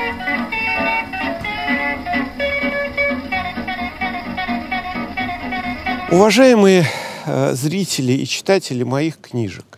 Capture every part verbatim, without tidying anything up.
Уважаемые э, зрители и читатели моих книжек,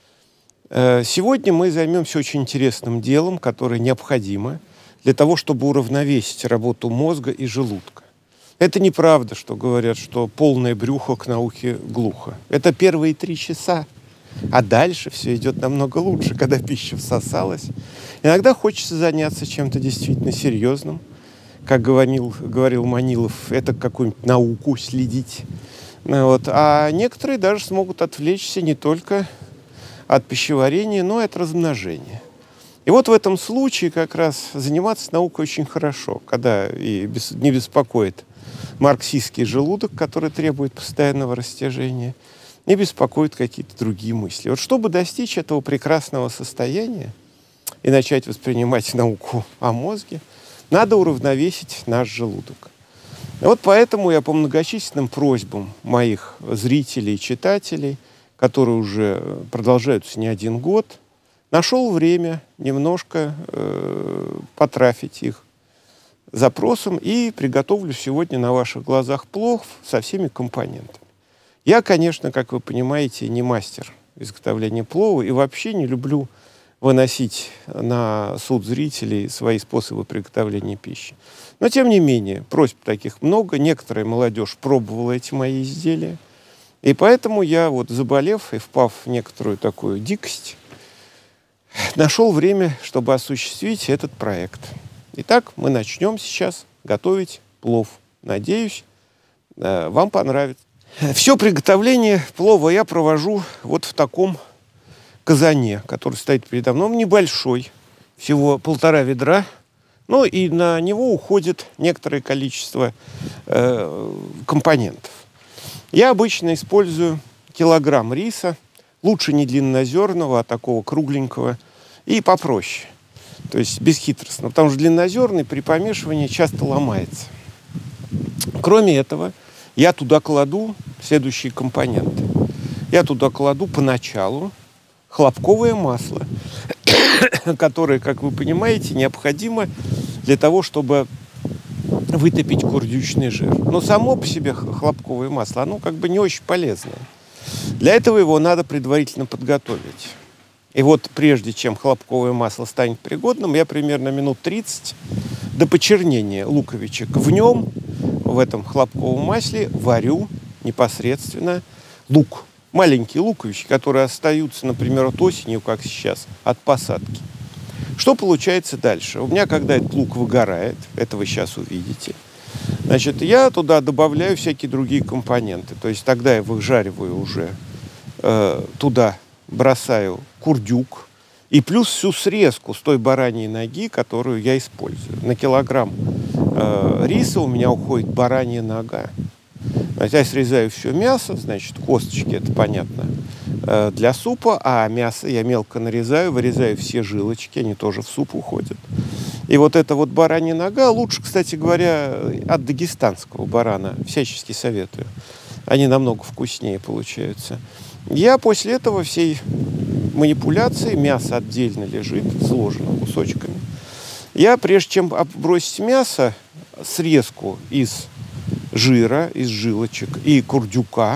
э, сегодня мы займемся очень интересным делом, которое необходимо для того, чтобы уравновесить работу мозга и желудка. Это неправда, что говорят, что полное брюхо к науке глухо. Это первые три часа, а дальше все идет намного лучше, когда пища всосалась. Иногда хочется заняться чем-то действительно серьезным, как говорил, говорил Манилов, это какую-нибудь науку следить. Вот. А некоторые даже смогут отвлечься не только от пищеварения, но и от размножения. И вот в этом случае как раз заниматься наукой очень хорошо, когда и без, не беспокоит марксистский желудок, который требует постоянного растяжения, не беспокоит какие-то другие мысли. Вот чтобы достичь этого прекрасного состояния и начать воспринимать науку о мозге, надо уравновесить наш желудок. Вот поэтому я по многочисленным просьбам моих зрителей и читателей, которые уже продолжаются не один год, нашел время немножко э, потрафить их запросом и приготовлю сегодня на ваших глазах плов со всеми компонентами. Я, конечно, как вы понимаете, не мастер изготовления плова и вообще не люблю выносить на суд зрителей свои способы приготовления пищи. Но, тем не менее, просьб таких много. Некоторая молодежь пробовала эти мои изделия. И поэтому я, вот, заболев и впав в некоторую такую дикость, нашел время, чтобы осуществить этот проект. Итак, мы начнем сейчас готовить плов. Надеюсь, вам понравится. Все приготовление плова я провожу вот в таком казане, который стоит передо мной, небольшой, всего полтора ведра. Ну и на него уходит некоторое количество э, компонентов. Я обычно использую килограмм риса, лучше не длиннозерного, а такого кругленького, и попроще, то есть бесхитростно, потому что длиннозерный при помешивании часто ломается. Кроме этого, я туда кладу следующие компоненты. Я туда кладу поначалу хлопковое масло, которое, как вы понимаете, необходимо для того, чтобы вытопить курдючный жир. Но само по себе хлопковое масло, оно как бы не очень полезное. Для этого его надо предварительно подготовить. И вот прежде чем хлопковое масло станет пригодным, я примерно минут тридцать до почернения луковичек в нем, в этом хлопковом масле, варю непосредственно лук. Маленькие луковички, которые остаются, например, от осенью, как сейчас, от посадки. Что получается дальше? У меня, когда этот лук выгорает, это вы сейчас увидите, значит, я туда добавляю всякие другие компоненты. То есть тогда я выжариваю уже, э, туда бросаю курдюк и плюс всю срезку с той бараньей ноги, которую я использую. На килограмм э, риса у меня уходит баранья нога. Значит, я срезаю все мясо, значит, косточки, это понятно, для супа, а мясо я мелко нарезаю, вырезаю все жилочки, они тоже в суп уходят. И вот эта вот баранья нога, лучше, кстати говоря, от дагестанского барана, всячески советую. Они намного вкуснее получаются. Я после этого всей манипуляции, мясо отдельно лежит, сложено кусочками. Я, прежде чем бросить мясо, срезку из жира, из жилочек и курдюка.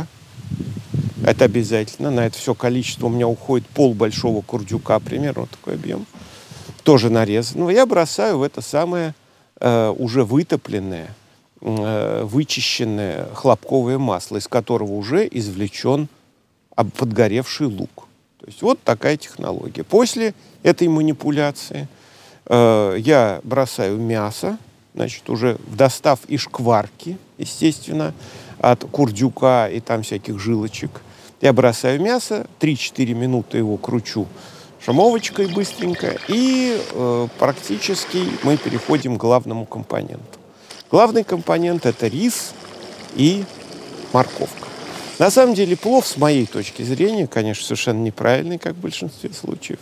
Это обязательно. На это все количество у меня уходит пол большого курдюка, примерно вот такой объем. Тоже нарезанного. Я бросаю в это самое э, уже вытопленное, э, вычищенное хлопковое масло, из которого уже извлечен подгоревший лук. То есть вот такая технология. После этой манипуляции э, я бросаю мясо, значит, уже достав и шкварки, естественно, от курдюка и там всяких жилочек. Я бросаю мясо, три-четыре минуты его кручу шумовочкой быстренько, и э, практически мы переходим к главному компоненту. Главный компонент – это рис и морковка. На самом деле плов, с моей точки зрения, конечно, совершенно неправильный, как в большинстве случаев.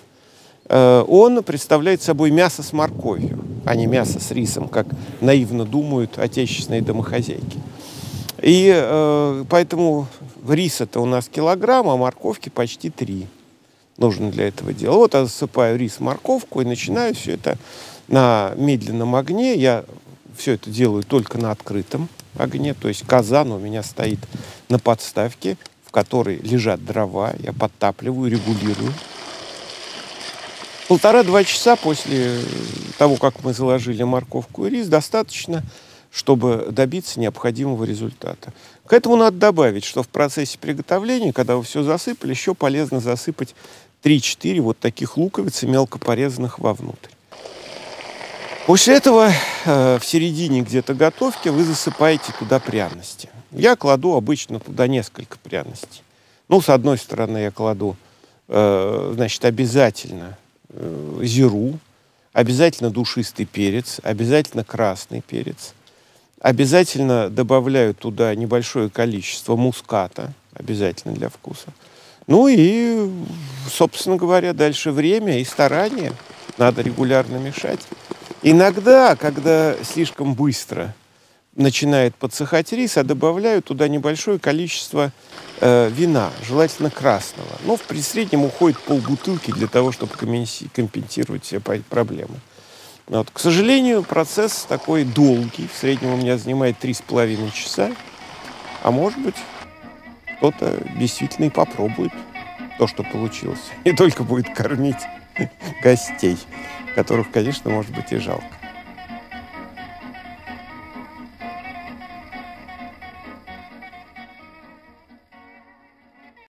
Он представляет собой мясо с морковью, а не мясо с рисом, как наивно думают отечественные домохозяйки. И э, поэтому риса-то у нас килограмм, а морковки почти три. нужно для этого дела. Вот я засыпаю рис, морковку и начинаю все это на медленном огне. Я все это делаю только на открытом огне, то есть казан у меня стоит на подставке, в которой лежат дрова. Я подтапливаю, регулирую. Полтора-два часа после того, как мы заложили морковку и рис, достаточно, чтобы добиться необходимого результата. К этому надо добавить, что в процессе приготовления, когда вы все засыпали, еще полезно засыпать три-четыре вот таких луковиц, мелко порезанных вовнутрь. После этого э, в середине где-то готовки вы засыпаете туда пряности. Я кладу обычно туда несколько пряностей. Ну, с одной стороны, я кладу, э, значит, обязательно э, зиру, обязательно душистый перец, обязательно красный перец. Обязательно добавляю туда небольшое количество муската, обязательно для вкуса. Ну и, собственно говоря, дальше время и старание. Надо регулярно мешать. Иногда, когда слишком быстро начинает подсыхать рис, я добавляю туда небольшое количество э, вина, желательно красного. Ну, в среднем уходит полбутылки для того, чтобы компенсировать все проблемы. Вот. К сожалению, процесс такой долгий. В среднем у меня занимает три с половиной часа. А может быть, кто-то действительно и попробует то, что получилось. Не только будет кормить гостей, которых, конечно, может быть и жалко.